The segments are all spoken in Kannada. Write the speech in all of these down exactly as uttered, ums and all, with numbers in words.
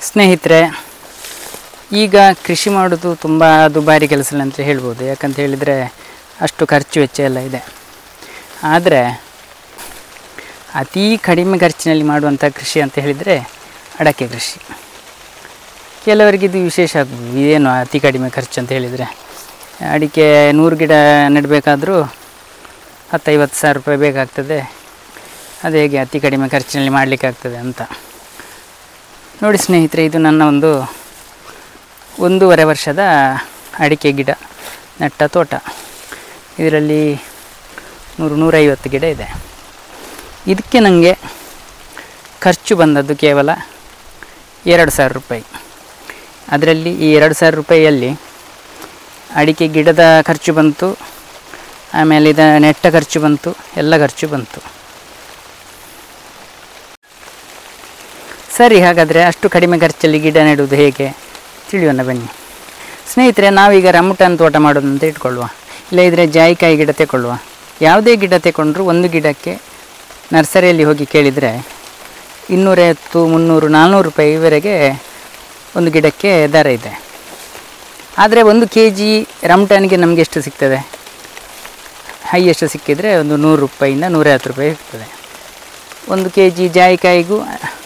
ಸ್ನೇಹಿತರೆ, ಈಗ ಕೃಷಿ ಮಾಡೋದು ತುಂಬ ದುಬಾರಿ ಕೆಲಸ ಅಂತ ಹೇಳ್ಬೋದು. ಯಾಕಂತ ಹೇಳಿದರೆ ಅಷ್ಟು ಖರ್ಚು ವೆಚ್ಚ ಎಲ್ಲ ಇದೆ. ಆದರೆ ಅತೀ ಕಡಿಮೆ ಖರ್ಚಿನಲ್ಲಿ ಮಾಡುವಂಥ ಕೃಷಿ ಅಂತ ಹೇಳಿದರೆ ಅಡಕೆ ಕೃಷಿ. ಕೆಲವರಿಗೆ ಇದು ವಿಶೇಷ ಆಗ್ಬೋದು, ಇದೇನು ಅತಿ ಕಡಿಮೆ ಖರ್ಚು ಅಂತ ಹೇಳಿದರೆ. ಅಡಿಕೆ ನೂರು ಗಿಡ ನೆಡಬೇಕಾದ್ರೂ ಹತ್ತೈವತ್ತು ಸಾವಿರ ರೂಪಾಯಿ ಬೇಕಾಗ್ತದೆ. ಅದು ಹೇಗೆ ಅತಿ ಕಡಿಮೆ ಖರ್ಚಿನಲ್ಲಿ ಮಾಡಲಿಕ್ಕೆ ಆಗ್ತದೆ ಅಂತ ನೋಡಿ ಸ್ನೇಹಿತರೆ. ಇದು ನನ್ನ ಒಂದು ಒಂದೂವರೆ ವರ್ಷದ ಅಡಿಕೆ ಗಿಡ ನೆಟ್ಟ ತೋಟ. ಇದರಲ್ಲಿ ನೂರು ನೂರೈವತ್ತು ಗಿಡ ಇದೆ. ಇದಕ್ಕೆ ನನಗೆ ಖರ್ಚು ಬಂದದ್ದು ಕೇವಲ ಎರಡು ಸಾವಿರ ರೂಪಾಯಿ. ಅದರಲ್ಲಿ ಈ ಎರಡು ಸಾವಿರ ರೂಪಾಯಿಯಲ್ಲಿ ಅಡಿಕೆ ಗಿಡದ ಖರ್ಚು ಬಂತು, ಆಮೇಲೆ ಇದ ನೆಟ್ಟ ಖರ್ಚು ಬಂತು, ಎಲ್ಲ ಖರ್ಚು ಬಂತು. ಸರಿ, ಹಾಗಾದರೆ ಅಷ್ಟು ಕಡಿಮೆ ಖರ್ಚಲ್ಲಿ ಗಿಡ ನೆಡುವುದು ಹೇಗೆ ತಿಳಿಯೋಣ ಬನ್ನಿ ಸ್ನೇಹಿತರೆ. ನಾವೀಗ ರಮುಟನ್ ತೋಟ ಮಾಡೋದು ಅಂತ ಇಟ್ಕೊಳ್ಳುವ, ಇಲ್ಲ ಇದ್ದರೆ ಜಾಯಿಕಾಯಿ ಗಿಡ ತಗೊಳ್ಳುವ. ಯಾವುದೇ ಗಿಡ ತಗೊಂಡ್ರೂ ಒಂದು ಗಿಡಕ್ಕೆ ನರ್ಸರಿಯಲ್ಲಿ ಹೋಗಿ ಕೇಳಿದರೆ ಇನ್ನೂರೈವತ್ತು ಮುನ್ನೂರು ನಾನ್ನೂರು ರೂಪಾಯಿವರೆಗೆ ಒಂದು ಗಿಡಕ್ಕೆ ದರ ಇದೆ. ಆದರೆ ಒಂದು ಕೆ ಜಿ ರಮುಟನ್ಗೆ ನಮಗೆ ಎಷ್ಟು ಸಿಗ್ತದೆ? ಹೈಯೆಸ್ಟ್ ಸಿಕ್ಕಿದರೆ ಒಂದು ನೂರು ರೂಪಾಯಿಂದ ನೂರೈವತ್ತು ರೂಪಾಯಿ ಇರ್ತದೆ. ಒಂದು ಕೆ ಜಿ ಜಾಯಿಕಾಯಿಗೂ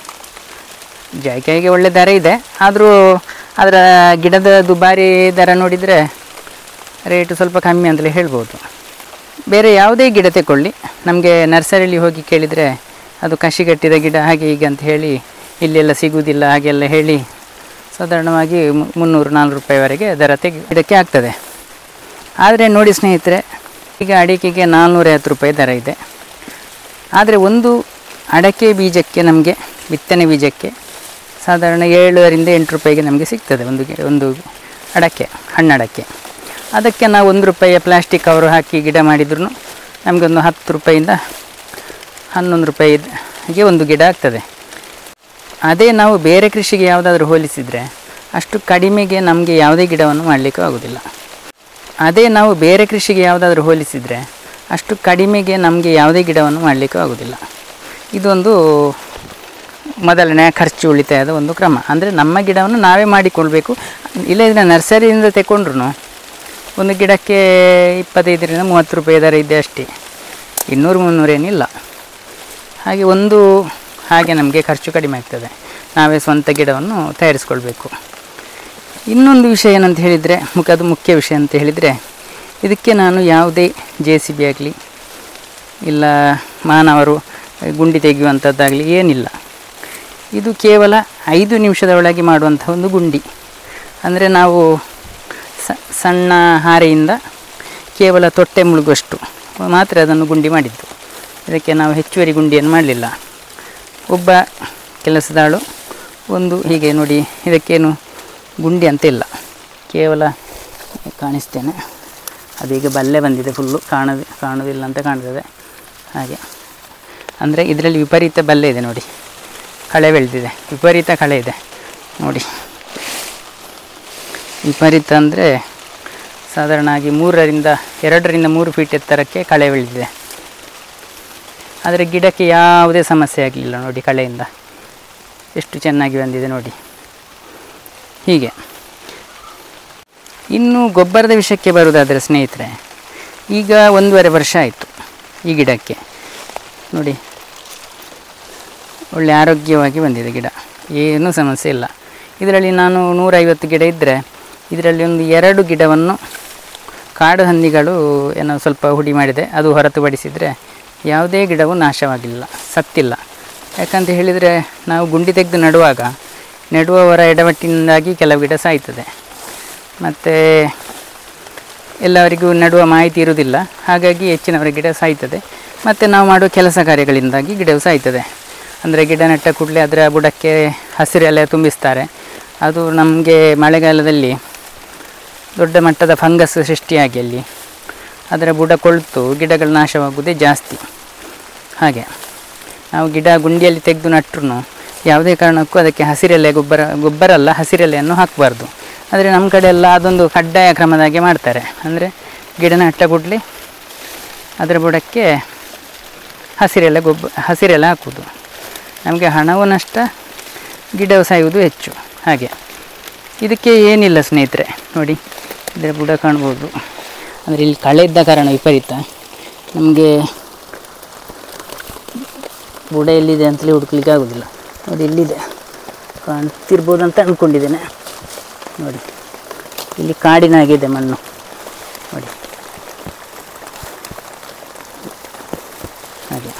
ಜಾಯಿಕಾಯಿಗೆ ಒಳ್ಳೆ ದರ ಇದೆ. ಆದರೂ ಅದರ ಗಿಡದ ದುಬಾರಿ ದರ ನೋಡಿದರೆ ರೇಟು ಸ್ವಲ್ಪ ಕಮ್ಮಿ ಅಂತಲೇ ಹೇಳ್ಬೋದು. ಬೇರೆ ಯಾವುದೇ ಗಿಡ ತಗೊಳ್ಳಿ, ನಮಗೆ ನರ್ಸರಿಯಲ್ಲಿ ಹೋಗಿ ಕೇಳಿದರೆ ಅದು ಕಸಿಗಟ್ಟಿದ ಗಿಡ ಹಾಗೆ ಹೀಗೆ ಅಂತ ಹೇಳಿ ಇಲ್ಲೆಲ್ಲ ಸಿಗುವುದಿಲ್ಲ ಹಾಗೆಲ್ಲ ಹೇಳಿ ಸಾಧಾರಣವಾಗಿ ಮುನ್ನೂರು ನಾಲ್ಕು ರೂಪಾಯಿವರೆಗೆ ದರ ತೆಗೆ ಗಿಡಕ್ಕೆ ಆಗ್ತದೆ. ಆದರೆ ನೋಡಿ ಸ್ನೇಹಿತರೆ, ಈಗ ಅಡಿಕೆಗೆ ನಾನ್ನೂರೈವತ್ತು ರೂಪಾಯಿ ದರ ಇದೆ. ಆದರೆ ಒಂದು ಅಡಕೆ ಬೀಜಕ್ಕೆ ನಮಗೆ ಬಿತ್ತನೆ ಬೀಜಕ್ಕೆ ಸಾಧಾರಣ ಏಳರಿಂದ ಎಂಟು ರೂಪಾಯಿಗೆ ನಮಗೆ ಸಿಗ್ತದೆ ಒಂದು ಒಂದು ಅಡಕೆ, ಹಣ್ಣಡಕೆ. ಅದಕ್ಕೆ ನಾವು ಒಂದು ರೂಪಾಯಿಯ ಪ್ಲಾಸ್ಟಿಕ್ ಕವರು ಹಾಕಿ ಗಿಡ ಮಾಡಿದ್ರೂ ನಮಗೆ ಒಂದು ಹತ್ತು ರೂಪಾಯಿಂದ ಹನ್ನೊಂದು ರೂಪಾಯಿಗೆ ಒಂದು ಗಿಡ ಆಗ್ತದೆ. ಅದೇ ನಾವು ಬೇರೆ ಕೃಷಿಗೆ ಯಾವುದಾದ್ರೂ ಹೋಲಿಸಿದರೆ ಅಷ್ಟು ಕಡಿಮೆಗೆ ನಮಗೆ ಯಾವುದೇ ಗಿಡವನ್ನು ಮಾಡಲಿಕ್ಕೂ ಆಗೋದಿಲ್ಲ. ಅದೇ ನಾವು ಬೇರೆ ಕೃಷಿಗೆ ಯಾವುದಾದ್ರೂ ಹೋಲಿಸಿದರೆ ಅಷ್ಟು ಕಡಿಮೆಗೆ ನಮಗೆ ಯಾವುದೇ ಗಿಡವನ್ನು ಮಾಡಲಿಕ್ಕೂ ಆಗೋದಿಲ್ಲ. ಇದೊಂದು ಮೊದಲನೇ ಖರ್ಚು ಉಳಿತಾಯದ ಒಂದು ಕ್ರಮ. ಅಂದರೆ ನಮ್ಮ ಗಿಡವನ್ನು ನಾವೇ ಮಾಡಿಕೊಳ್ಬೇಕು. ಇಲ್ಲದಿದ್ದರೆ ನರ್ಸರಿಯಿಂದ ತಗೊಂಡ್ರು ಒಂದು ಗಿಡಕ್ಕೆ ಇಪ್ಪತ್ತೈದರಿಂದ ಮೂವತ್ತು ರೂಪಾಯಿ ದರ ಇದೆ ಅಷ್ಟೇ, ಇನ್ನೂರು ಮುನ್ನೂರೇನಿಲ್ಲ. ಹಾಗೆ ಒಂದು ಹಾಗೆ ನಮಗೆ ಖರ್ಚು ಕಡಿಮೆ ಆಗ್ತದೆ, ನಾವೇ ಸ್ವಂತ ಗಿಡವನ್ನು ತಯಾರಿಸ್ಕೊಳ್ಬೇಕು. ಇನ್ನೊಂದು ವಿಷಯ ಏನಂತ ಹೇಳಿದರೆ, ಮುಖದ ಮುಖ್ಯ ವಿಷಯ ಅಂತ ಹೇಳಿದರೆ, ಇದಕ್ಕೆ ನಾನು ಯಾವುದೇ ಜೆ ಸಿ ಬಿ ಆಗಲಿ ಇಲ್ಲ ಮಾನವರು ಗುಂಡಿ ತೆಗೆಯುವಂಥದ್ದಾಗಲಿ ಏನಿಲ್ಲ. ಇದು ಕೇವಲ ಐದು ನಿಮಿಷದ ಒಳಗೆ ಮಾಡುವಂಥ ಒಂದು ಗುಂಡಿ. ಅಂದರೆ ನಾವು ಸಣ್ಣ ಹಾರೆಯಿಂದ ಕೇವಲ ತೊಟ್ಟೆ ಮುಳುಗುವಷ್ಟು ಮಾತ್ರ ಅದನ್ನು ಗುಂಡಿ ಮಾಡಿದ್ದು. ಇದಕ್ಕೆ ನಾವು ಹೆಚ್ಚುವರಿ ಗುಂಡಿಯನ್ನು ಮಾಡಲಿಲ್ಲ. ಒಬ್ಬ ಕೆಲಸದಾಳು ಒಂದು ಹೀಗೆ ನೋಡಿ, ಇದಕ್ಕೇನು ಗುಂಡಿ ಅಂತ ಇಲ್ಲ, ಕೇವಲ ಕಾಣಿಸ್ತೇನೆ, ಅದೀಗ ಬಲ್ಲೆ ಬಂದಿದೆ, ಫುಲ್ಲು ಕಾಣೋದು ಕಾಣೋದಿಲ್ಲ ಅಂತ ಕಾಣ್ತದೆ ಹಾಗೆ. ಅಂದರೆ ಇದರಲ್ಲಿ ವಿಪರೀತ ಬಲ್ಲೆ ಇದೆ ನೋಡಿ, ಕಳೆ ಬೆಳೆದಿದೆ, ವಿಪರೀತ ಕಳೆ ಇದೆ ನೋಡಿ. ವಿಪರೀತ ಅಂದರೆ ಸಾಧಾರಣವಾಗಿ ಮೂರರಿಂದ ಎರಡರಿಂದ ಮೂರು ಫೀಟ್ ಎತ್ತರಕ್ಕೆ ಕಳೆ ಬೆಳೆದಿದೆ. ಆದರೆ ಗಿಡಕ್ಕೆ ಯಾವುದೇ ಸಮಸ್ಯೆ ಆಗಲಿಲ್ಲ ನೋಡಿ, ಕಳೆಯಿಂದ ಎಷ್ಟು ಚೆನ್ನಾಗಿ ಬಂದಿದೆ ನೋಡಿ. ಹೀಗೆ ಇನ್ನು ಗೊಬ್ಬರದ ವಿಷಯಕ್ಕೆ ಬರುವುದಾದರೆ ಸ್ನೇಹಿತರೆ, ಈಗ ಒಂದೂವರೆ ವರ್ಷ ಆಯಿತು ಈ ಗಿಡಕ್ಕೆ ನೋಡಿ, ಒಳ್ಳೆ ಆರೋಗ್ಯವಾಗಿ ಬಂದಿದೆ ಗಿಡ, ಏನೂ ಸಮಸ್ಯೆ ಇಲ್ಲ. ಇದರಲ್ಲಿ ನಾನು ನೂರೈವತ್ತು ಗಿಡ ಇದ್ದರೆ ಇದರಲ್ಲಿ ಒಂದು ಎರಡು ಗಿಡವನ್ನು ಕಾಡು ಹಂದಿಗಳು ಏನೋ ಸ್ವಲ್ಪ ಹುಡಿ ಮಾಡಿದೆ, ಅದು ಹೊರತುಪಡಿಸಿದರೆ ಯಾವುದೇ ಗಿಡವೂ ನಾಶವಾಗಿಲ್ಲ, ಸತ್ತಿಲ್ಲ. ಯಾಕಂತ ಹೇಳಿದರೆ ನಾವು ಗುಂಡಿ ತೆಗೆದು ನೆಡುವಾಗ ನೆಡುವವರ ಎಡವಟ್ಟಿನಿಂದಾಗಿ ಕೆಲವು ಗಿಡ ಸಾಯ್ತದೆ, ಮತ್ತು ಎಲ್ಲವರಿಗೂ ನೆಡುವ ಮಾಹಿತಿ ಇರುವುದಿಲ್ಲ, ಹಾಗಾಗಿ ಹೆಚ್ಚಿನವರ ಗಿಡ ಸಾಯ್ತದೆ. ಮತ್ತು ನಾವು ಮಾಡುವ ಕೆಲಸ ಕಾರ್ಯಗಳಿಂದಾಗಿ ಗಿಡವು ಸಾಯ್ತದೆ. ಅಂದರೆ ಗಿಡ ನೆಟ್ಟ ಕೂಡಲೇ ಅದರ ಬುಡಕ್ಕೆ ಹಸಿರೆಲೆ ತುಂಬಿಸ್ತಾರೆ, ಅದು ನಮಗೆ ಮಳೆಗಾಲದಲ್ಲಿ ದೊಡ್ಡ ಮಟ್ಟದ ಫಂಗಸ್ ಸೃಷ್ಟಿಯಾಗಿ ಅಲ್ಲಿ ಅದರ ಬುಡ ಕೊಳ್ತು ಗಿಡಗಳು ನಾಶವಾಗುವುದೇ ಜಾಸ್ತಿ. ಹಾಗೆ ನಾವು ಗಿಡ ಗುಂಡಿಯಲ್ಲಿ ತೆಗೆದು ನಟ್ಟರು ಯಾವುದೇ ಕಾರಣಕ್ಕೂ ಅದಕ್ಕೆ ಹಸಿರೆಲೆ ಗೊಬ್ಬರ ಗೊಬ್ಬರ ಅಲ್ಲ ಹಸಿರೆಲೆಯನ್ನು ಹಾಕಬಾರ್ದು. ಆದರೆ ನಮ್ಮ ಕಡೆ ಎಲ್ಲ ಅದೊಂದು ಕಡ್ಡಾಯ ಕ್ರಮದಾಗೆ ಮಾಡ್ತಾರೆ. ಅಂದರೆ ಗಿಡ ನೆಟ್ಟ ಕೂಡಲೇ ಅದರ ಬುಡಕ್ಕೆ ಹಸಿರೆಲೆ ಗೊಬ್ಬರ ಹಸಿರೆಲೆ ಹಾಕುವುದು. ನಮಗೆ ಹಣವು ನಷ್ಟ, ಗಿಡವು ಸಾಯುವುದು ಹೆಚ್ಚು. ಹಾಗೆ ಇದಕ್ಕೆ ಏನಿಲ್ಲ ಸ್ನೇಹಿತರೆ, ನೋಡಿ ಇದರ ಬುಡ ಕಾಣ್ಬೋದು. ಅಂದರೆ ಇಲ್ಲಿ ಕಳೆ ಇದ್ದ ಕಾರಣ ವಿಪರೀತ ನಮಗೆ ಬುಡ ಎಲ್ಲಿದೆ ಅಂತಲೇ ಹುಡುಕ್ಲಿಕ್ಕೆ ಆಗೋದಿಲ್ಲ. ನೋಡಿ ಇಲ್ಲಿದೆ, ಕಾಣ್ತಿರ್ಬೋದು ಅಂತ ಅಂದ್ಕೊಂಡಿದ್ದೇನೆ. ನೋಡಿ ಇಲ್ಲಿ ಕಾಡಿನಾಗಿದೆ ಮಣ್ಣು, ನೋಡಿ ಹಾಗೆ.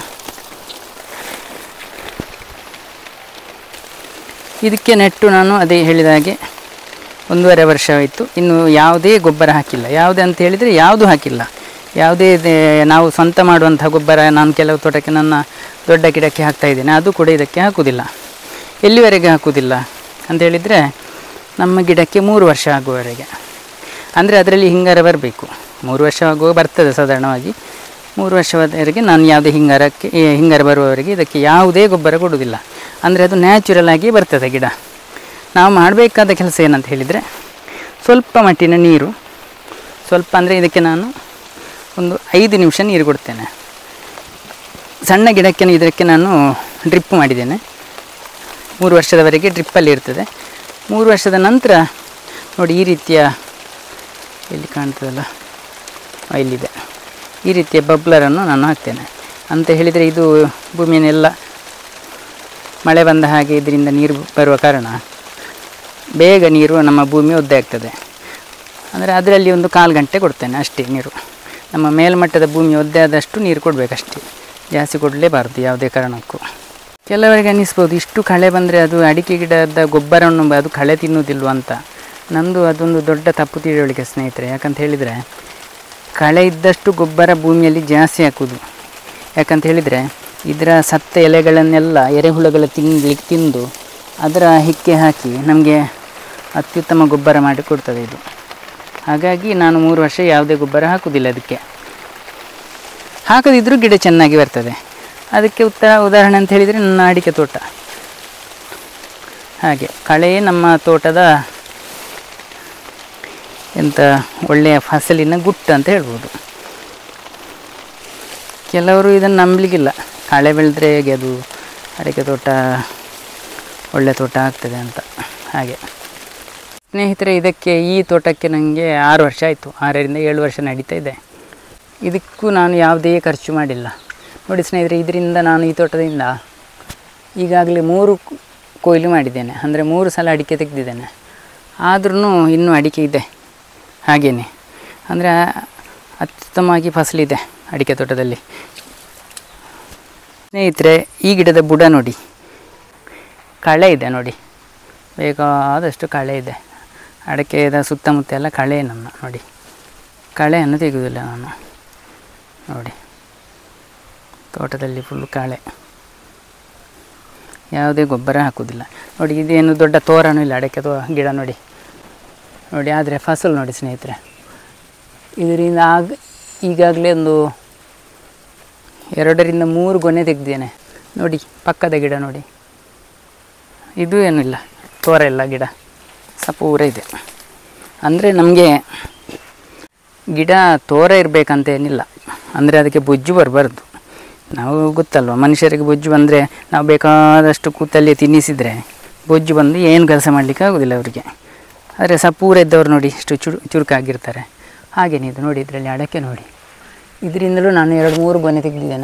ಇದಕ್ಕೆ ನೆಟ್ಟು ನಾನು ಅದೇ ಹೇಳಿದ ಹಾಗೆ ಒಂದೂವರೆ ವರ್ಷ ಆಯಿತು. ಇನ್ನು ಯಾವುದೇ ಗೊಬ್ಬರ ಹಾಕಿಲ್ಲ. ಯಾವುದೇ ಅಂತ ಹೇಳಿದರೆ ಯಾವುದೂ ಹಾಕಿಲ್ಲ. ಯಾವುದೇ ನಾವು ಸ್ವಂತ ಮಾಡುವಂಥ ಗೊಬ್ಬರ ನಾನು ಕೆಲವು ತೋಟಕ್ಕೆ ನನ್ನ ದೊಡ್ಡ ಗಿಡಕ್ಕೆ ಹಾಕ್ತಾಯಿದ್ದೇನೆ, ಅದು ಕೂಡ ಇದಕ್ಕೆ ಹಾಕುವುದಿಲ್ಲ. ಎಲ್ಲಿವರೆಗೆ ಹಾಕುವುದಿಲ್ಲ ಅಂತ ಹೇಳಿದರೆ ನಮ್ಮ ಗಿಡಕ್ಕೆ ಮೂರು ವರ್ಷ ಆಗುವವರೆಗೆ. ಅಂದರೆ ಅದರಲ್ಲಿ ಹಿಂಗಾರ ಬರಬೇಕು. ಮೂರು ವರ್ಷ ಆಗುವಾಗ ಬರ್ತದೆ ಸಾಧಾರಣವಾಗಿ. ಮೂರು ವರ್ಷದವರೆಗೆ ನಾನು ಯಾವುದೇ ಹಿಂಗಾರಕ್ಕೆ ಹಿಂಗಾರ ಬರುವವರೆಗೆ ಇದಕ್ಕೆ ಯಾವುದೇ ಗೊಬ್ಬರ ಕೊಡುವುದಿಲ್ಲ. ಅಂದರೆ ಅದು ನ್ಯಾಚುರಲ್ ಆಗಿ ಬರ್ತದೆ ಗಿಡ. ನಾವು ಮಾಡಬೇಕಾದ ಕೆಲಸ ಏನಂತ ಹೇಳಿದರೆ ಸ್ವಲ್ಪ ಮಟ್ಟಿನ ನೀರು, ಸ್ವಲ್ಪ ಅಂದರೆ ಇದಕ್ಕೆ ನಾನು ಒಂದು ಐದು ನಿಮಿಷ ನೀರು ಕೊಡ್ತೇನೆ. ಸಣ್ಣ ಗಿಡಕ್ಕೆ ಇದಕ್ಕೆ ನಾನು ಡ್ರಿಪ್ ಮಾಡಿದ್ದೇನೆ. ಮೂರು ವರ್ಷದವರೆಗೆ ಡ್ರಿಪ್ಪಲ್ಲಿ ಇರ್ತದೆ. ಮೂರು ವರ್ಷದ ನಂತರ ನೋಡಿ ಈ ರೀತಿಯ, ಇಲ್ಲಿ ಕಾಣ್ತದಲ್ಲ ಇಲ್ಲಿದೆ, ಈ ರೀತಿಯ ಬಬ್ಲರನ್ನು ನಾನು ಹಾಕ್ತೇನೆ. ಅಂತ ಹೇಳಿದರೆ ಇದು ಭೂಮಿಯನ್ನೆಲ್ಲ ಮಳೆ ಬಂದ ಹಾಗೆ ಇದರಿಂದ ನೀರು ಬರುವ ಕಾರಣ ಬೇಗ ನೀರು ನಮ್ಮ ಭೂಮಿ ಒದ್ದೆ ಆಗ್ತದೆ. ಅಂದರೆ ಅದರಲ್ಲಿ ಒಂದು ಕಾಲು ಗಂಟೆ ಕೊಡ್ತೇನೆ ಅಷ್ಟೇ ನೀರು. ನಮ್ಮ ಮೇಲ್ಮಟ್ಟದ ಭೂಮಿ ಒದ್ದೆ ಆದಷ್ಟು ನೀರು ಕೊಡಬೇಕಷ್ಟೇ, ಜಾಸ್ತಿ ಕೊಡಲೇಬಾರ್ದು ಯಾವುದೇ ಕಾರಣಕ್ಕೂ. ಕೆಲವರಿಗೆ ಅನ್ನಿಸ್ಬೋದು ಇಷ್ಟು ಕಳೆ ಬಂದರೆ ಅದು ಅಡಿಕೆ ಗಿಡದ ಗೊಬ್ಬರವನ್ನು ಅದು ಕಳೆ ತಿನ್ನುವುದಿಲ್ವ ಅಂತ. ನಂದು ಅದೊಂದು ದೊಡ್ಡ ತಪ್ಪು ತಿಳುವಳಿಕೆ ಸ್ನೇಹಿತರೆ. ಯಾಕಂತ ಹೇಳಿದರೆ ಕಳೆ ಇದ್ದಷ್ಟು ಗೊಬ್ಬರ ಭೂಮಿಯಲ್ಲಿ ಜಾಸ್ತಿ ಹಾಕೋದು. ಯಾಕಂತ ಹೇಳಿದರೆ ಇದರ ಸತ್ತ ಎಲೆಗಳನ್ನೆಲ್ಲ ಎರೆಹುಳುಗಳ ತಿನ್ನಲಿಕ್ಕೆ ತಿಂದು ಅದರ ಹಿಕ್ಕೆ ಹಾಕಿ ನಮಗೆ ಅತ್ಯುತ್ತಮ ಗೊಬ್ಬರ ಮಾಡಿ ಕೊಡ್ತದೆ ಇದು. ಹಾಗಾಗಿ ನಾನು ಮೂರು ವರ್ಷ ಯಾವುದೇ ಗೊಬ್ಬರ ಹಾಕುವುದಿಲ್ಲ ಅದಕ್ಕೆ. ಹಾಕದಿದ್ದರೂ ಗಿಡ ಚೆನ್ನಾಗಿ ಬರ್ತದೆ. ಅದಕ್ಕೆ ಉತ್ತರ ಉದಾಹರಣೆ ಅಂತ ಹೇಳಿದರೆ ನನ್ನ ಅಡಿಕೆ ತೋಟ. ಹಾಗೆ ಕಳೆ ನಮ್ಮ ತೋಟದ ಎಂಥ ಒಳ್ಳೆಯ ಫಸಲಿನ ಗುಟ್ಟು ಅಂತ ಹೇಳ್ಬೋದು. ಕೆಲವರು ಇದನ್ನು ನಂಬಲಿಕ್ಕಿಲ್ಲ, ಕಳೆ ಬೆಳೆದ್ರೆ ಹೇಗೆ ಅದು ಅಡಿಕೆ ತೋಟ ಒಳ್ಳೆ ತೋಟ ಆಗ್ತದೆ ಅಂತ. ಹಾಗೆ ಸ್ನೇಹಿತರೆ, ಇದಕ್ಕೆ ಈ ತೋಟಕ್ಕೆ ನನಗೆ ಆರು ವರ್ಷ ಆಯಿತು, ಆರರಿಂದ ಏಳು ವರ್ಷ ನಡೀತಾ ಇದೆ. ಇದಕ್ಕೂ ನಾನು ಯಾವುದೇ ಖರ್ಚು ಮಾಡಿಲ್ಲ. ನೋಡಿ ಸ್ನೇಹಿತರೆ, ಇದರಿಂದ ನಾನು ಈ ತೋಟದಿಂದ ಈಗಾಗಲೇ ಮೂರು ಕೊಯ್ಲು ಮಾಡಿದ್ದೇನೆ. ಅಂದರೆ ಮೂರು ಸಲ ಅಡಿಕೆ ತೆಗೆದಿದ್ದೇನೆ. ಆದ್ರೂ ಇನ್ನೂ ಅಡಿಕೆ ಇದೆ ಹಾಗೆಯೇ. ಅಂದರೆ ಅತ್ಯುತ್ತಮವಾಗಿ ಫಸಲಿದೆ ಅಡಿಕೆ ತೋಟದಲ್ಲಿ. ಸ್ನೇಹಿತರೆ, ಈ ಗಿಡದ ಬುಡ ನೋಡಿ, ಕಳೆ ಇದೆ ನೋಡಿ, ಬೇಕಾದಷ್ಟು ಕಳೆ ಇದೆ. ಅಡಿಕೆದ ಸುತ್ತಮುತ್ತ ಎಲ್ಲ ಕಳೆ ನನ್ನ ನೋಡಿ, ಕಳೆಯನ್ನು ತೆಗೆಯುವುದಿಲ್ಲ ನಾನು. ನೋಡಿ ತೋಟದಲ್ಲಿ ಫುಲ್ ಕಳೆ, ಯಾವುದೇ ಗೊಬ್ಬರ ಹಾಕುವುದಿಲ್ಲ. ನೋಡಿ ಇದೇನು ದೊಡ್ಡ ತೋರಣೂ ಇಲ್ಲ ಅಡಿಕೆ ತೋ ಗಿಡ ನೋಡಿ ನೋಡಿ ಆದರೆ ಫಸಲು ನೋಡಿ ಸ್ನೇಹಿತರೆ, ಇದರಿಂದ ಆಗ ಈಗಾಗಲೇ ಒಂದು ಎರಡರಿಂದ ಮೂರು ಗೊನೆ ತೆಗೆದೇನೆ. ನೋಡಿ ಪಕ್ಕದ ಗಿಡ ನೋಡಿ, ಇದು ಏನಿಲ್ಲ, ತೋರ ಇಲ್ಲ, ಗಿಡ ಸಪೂರ ಇದೆ. ಅಂದರೆ ನಮಗೆ ಗಿಡ ತೋರ ಇರಬೇಕಂತೇನಿಲ್ಲ, ಅಂದರೆ ಅದಕ್ಕೆ ಬೊಜ್ಜು ಬರಬಾರ್ದು. ನಾವು ಗೊತ್ತಲ್ವ, ಮನುಷ್ಯರಿಗೆ ಬೊಜ್ಜು ಬಂದರೆ ನಾವು ಬೇಕಾದಷ್ಟು ಕೂತಲ್ಲಿ ತಿನ್ನಿಸಿದರೆ ಬೊಜ್ಜು ಬಂದು ಏನು ಕೆಲಸ ಮಾಡಲಿಕ್ಕೆ ಆಗೋದಿಲ್ಲ ಅವರಿಗೆ. ಆದರೆ ಸಪೂರ ಇದ್ದವ್ರು ನೋಡಿ ಇಷ್ಟು ಚುರು ಚುರುಕಾಗಿರ್ತಾರೆ. ಹಾಗೇನೆ ಇದು ನೋಡಿ, ಇದರಲ್ಲಿ ಅಡಕೆ ನೋಡಿ, ಇದರಿಂದಲೂ ನಾನು ಎರಡು ಮೂರು ಗೊನೆ ತೆಗೆದಿದ್ದೇನೆ.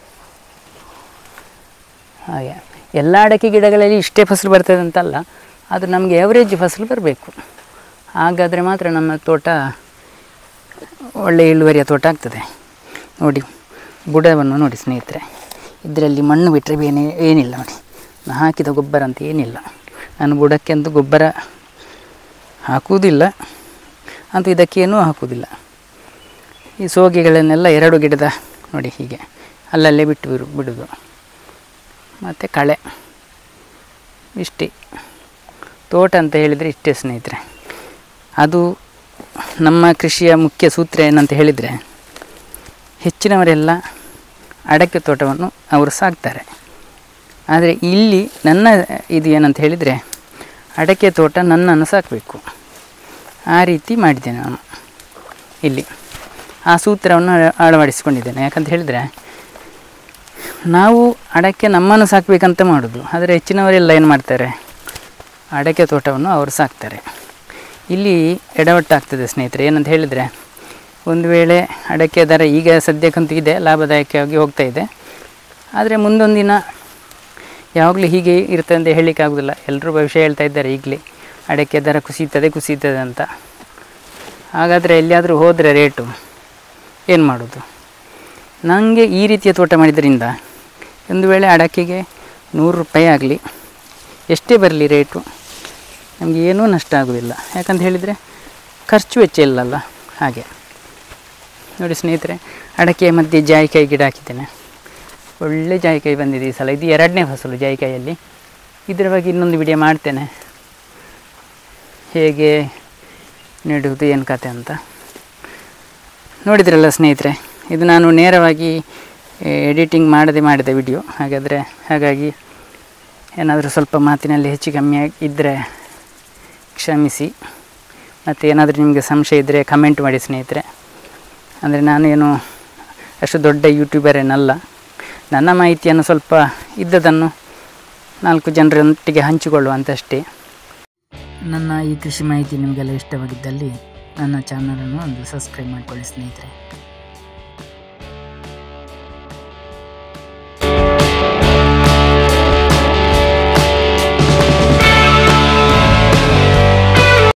ಹಾಗೆ ಎಲ್ಲ ಅಡಕೆ ಗಿಡಗಳಲ್ಲಿ ಇಷ್ಟೇ ಫಸಲು ಬರ್ತದೆ ಅಂತಲ್ಲ, ಅದು ನಮಗೆ ಎವರೇಜ್ ಫಸಲು ಬರಬೇಕು. ಹಾಗಾದರೆ ಮಾತ್ರ ನಮ್ಮ ತೋಟ ಒಳ್ಳೆಯ ಇಳುವರಿಯ ತೋಟ ಆಗ್ತದೆ. ನೋಡಿ ಬುಡವನ್ನು ನೋಡಿ ಸ್ನೇಹಿತರೆ, ಇದರಲ್ಲಿ ಮಣ್ಣು ಬಿಟ್ಟರೆ ಏನೇ ಏನಿಲ್ಲ ನೋಡಿ, ನಾನು ಹಾಕಿದ ಗೊಬ್ಬರ ಅಂತ ಏನಿಲ್ಲ. ನಾನು ಬುಡಕ್ಕೆ ಅಂತೂ ಗೊಬ್ಬರ ಹಾಕುವುದಿಲ್ಲ, ಅಂತೂ ಇದಕ್ಕೇನೂ ಹಾಕುವುದಿಲ್ಲ. ಈ ಸೋಗೆಗಳನ್ನೆಲ್ಲ ಎರಡು ಗಿಡದ ನೋಡಿ ಹೀಗೆ ಅಲ್ಲಲ್ಲೇ ಬಿಟ್ಟು ಬಿಡು ಬಿಡೋದು ಮತ್ತು ಕಳೆ, ಇಷ್ಟೇ ತೋಟ ಅಂತ ಹೇಳಿದರೆ ಇಷ್ಟೇ ಸ್ನೇಹಿತರೆ. ಅದು ನಮ್ಮ ಕೃಷಿಯ ಮುಖ್ಯ ಸೂತ್ರ ಏನಂತ ಹೇಳಿದರೆ, ಹೆಚ್ಚಿನವರೆಲ್ಲ ಅಡಕೆ ತೋಟವನ್ನು ಅವರು ಸಾಕ್ತಾರೆ. ಆದರೆ ಇಲ್ಲಿ ನನ್ನ ಇದು ಏನಂತ ಹೇಳಿದರೆ, ಅಡಕೆ ತೋಟ ನನ್ನನ್ನು ಸಾಕಬೇಕು, ಆ ರೀತಿ ಮಾಡಿದ್ದೇನೆ ನಾನು. ಇಲ್ಲಿ ಆ ಸೂತ್ರವನ್ನು ಅಳವಡಿಸಿಕೊಂಡಿದ್ದೇನೆ. ಯಾಕಂತ ಹೇಳಿದರೆ, ನಾವು ಅಡಕೆ ನಮ್ಮನ್ನು ಸಾಕಬೇಕಂತ ಮಾಡೋದು. ಆದರೆ ಹೆಚ್ಚಿನವರೆಲ್ಲ ಏನು ಮಾಡ್ತಾರೆ, ಅಡಕೆ ತೋಟವನ್ನು ಅವರು ಸಾಕ್ತಾರೆ. ಇಲ್ಲಿ ಎಡವಟ್ಟಾಗ್ತದೆ ಸ್ನೇಹಿತರೆ. ಏನಂತ ಹೇಳಿದರೆ, ಒಂದು ವೇಳೆ ಅಡಕೆ ದರ ಈಗ ಸದ್ಯಕ್ಕಂತೂ ಇದೆ, ಲಾಭದಾಯಕವಾಗಿ ಹೋಗ್ತಾ ಇದೆ. ಆದರೆ ಮುಂದೊಂದಿನ ಯಾವಾಗಲೂ ಹೀಗೆ ಇರ್ತದೆ ಅಂತ ಹೇಳಲಿಕ್ಕಾಗೋದಿಲ್ಲ. ಎಲ್ಲರೂ ಭವಿಷ್ಯ ಹೇಳ್ತಾ ಇದ್ದಾರೆ ಈಗಲೇ ಅಡಕೆ ದರ ಕುಸಿತದೆ ಕುಸಿತದೆ ಅಂತ. ಹಾಗಾದರೆ ಎಲ್ಲಿಯಾದರೂ ಹೋದರೆ ರೇಟು ಏನು ಮಾಡೋದು? ನನಗೆ ಈ ರೀತಿಯ ತೋಟ ಮಾಡಿದ್ದರಿಂದ ಒಂದು ವೇಳೆ ಅಡಕೆಗೆ ನೂರು ರೂಪಾಯಿ ಆಗಲಿ, ಎಷ್ಟೇ ಬರಲಿ ರೇಟು, ನಮಗೆ ಏನೂ ನಷ್ಟ ಆಗೋದಿಲ್ಲ. ಯಾಕಂತ ಹೇಳಿದರೆ ಖರ್ಚು ವೆಚ್ಚ ಇಲ್ಲಲ್ಲ. ಹಾಗೆ ನೋಡಿ ಸ್ನೇಹಿತರೆ, ಅಡಕೆಯ ಮಧ್ಯೆ ಜಾಯಿಕಾಯಿ ಗಿಡ ಹಾಕಿದ್ದೇನೆ. ಒಳ್ಳೆ ಜಾಯಿಕಾಯಿ ಬಂದಿದೆ ಈ ಸಲ. ಇದು ಎರಡನೇ ಫಸಲು ಜಾಯಿಕಾಯಲ್ಲಿ. ಇದರ ಬಗ್ಗೆ ಇನ್ನೊಂದು ವಿಡಿಯೋ ಮಾಡ್ತೇನೆ, ಹೇಗೆ ನೆಡುವುದು ಏನು ಕತೆ ಅಂತ. ನೋಡಿದ್ರಲ್ಲ ಸ್ನೇಹಿತರೆ, ಇದು ನಾನು ನೇರವಾಗಿ ಎಡಿಟಿಂಗ್ ಮಾಡದೆ ಮಾಡಿದ ವಿಡಿಯೋ. ಹಾಗಾದರೆ ಹಾಗಾಗಿ ಏನಾದರೂ ಸ್ವಲ್ಪ ಮಾತಿನಲ್ಲಿ ಹೆಚ್ಚು ಕಮ್ಮಿ ಇದ್ದರೆ ಕ್ಷಮಿಸಿ. ಮತ್ತು ಏನಾದರೂ ನಿಮಗೆ ಸಂಶಯ ಇದ್ದರೆ ಕಮೆಂಟ್ ಮಾಡಿ ಸ್ನೇಹಿತರೆ. ಅಂದರೆ ನಾನು ಏನು ಅಷ್ಟು ದೊಡ್ಡ ಯೂಟ್ಯೂಬರ್ ಏನಲ್ಲ. ನನ್ನ ಮಾಹಿತಿಯನ್ನು ಸ್ವಲ್ಪ ಇದ್ದದನ್ನು ನಾಲ್ಕು ಜನರೊಟ್ಟಿಗೆ ಹಂಚಿಕೊಳ್ಳುವಂತಷ್ಟೇ. ನನ್ನ ಈ ಕೃಷಿ ಮಾಹಿತಿ ನಿಮಗೆಲ್ಲ ಇಷ್ಟವಾಗಿದ್ದಲ್ಲಿ ನನ್ನ ಚಾನಲನ್ನು ಒಂದು ಸಬ್ಸ್ಕ್ರೈಬ್ ಮಾಡಿಕೊಳ್ಳಿ ಸ್ನೇಹಿತರೆ.